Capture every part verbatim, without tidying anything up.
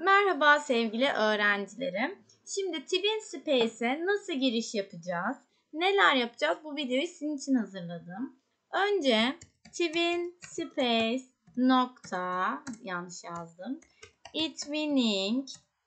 Merhaba sevgili öğrencilerim. Şimdi TwinSpace'e nasıl giriş yapacağız? Neler yapacağız? Bu videoyu sizin için hazırladım. Önce twinspace nokta yanlış yazdım. eTwinning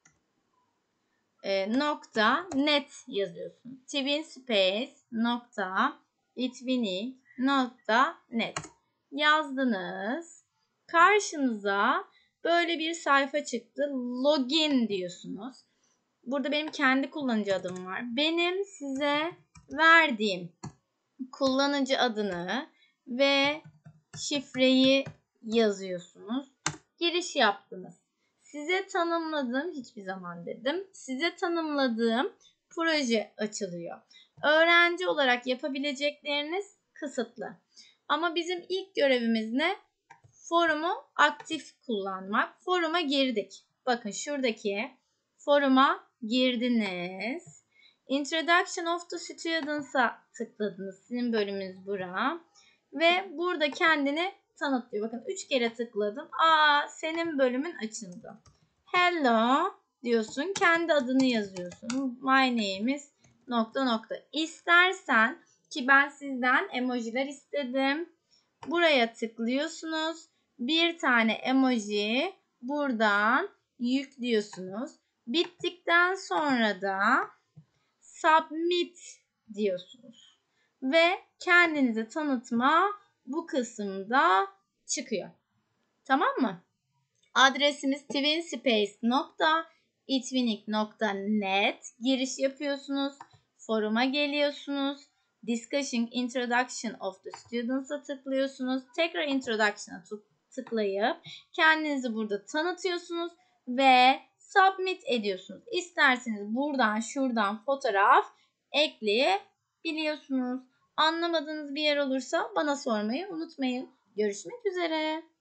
e, nokta net yazıyorsun. twinspace nokta eTwinning nokta net yazdınız. Karşınıza böyle bir sayfa çıktı. Login diyorsunuz. Burada benim kendi kullanıcı adım var. Benim size verdiğim kullanıcı adını ve şifreyi yazıyorsunuz. Giriş yaptınız. Size tanımladığım, hiçbir zaman dedim, size tanımladığım proje açılıyor. Öğrenci olarak yapabilecekleriniz kısıtlı. Ama bizim ilk görevimiz ne? Forumu aktif kullanmak. Foruma girdik. Bakın şuradaki foruma girdiniz. Introduction of the Students'a tıkladınız. Sizin bölümünüz bura. Ve burada kendini tanıtıyor. Bakın üç kere tıkladım. Aa, senin bölümün açıldı. Hello diyorsun. Kendi adını yazıyorsun. My name is nokta nokta. İstersen ki ben sizden emojiler istedim. Buraya tıklıyorsunuz. Bir tane emoji buradan yüklüyorsunuz. Bittikten sonra da submit diyorsunuz. Ve kendinizi tanıtma bu kısımda çıkıyor. Tamam mı? Adresimiz twinspace nokta eTwinning nokta net. Giriş yapıyorsunuz. Foruma geliyorsunuz. Discussion Introduction of the Students'a tıklıyorsunuz. Tekrar Introduction'a tıklayıp kendinizi burada tanıtıyorsunuz ve submit ediyorsunuz. İsterseniz buradan şuradan fotoğraf ekleyebiliyorsunuz. Anlamadığınız bir yer olursa bana sormayı unutmayın. Görüşmek üzere.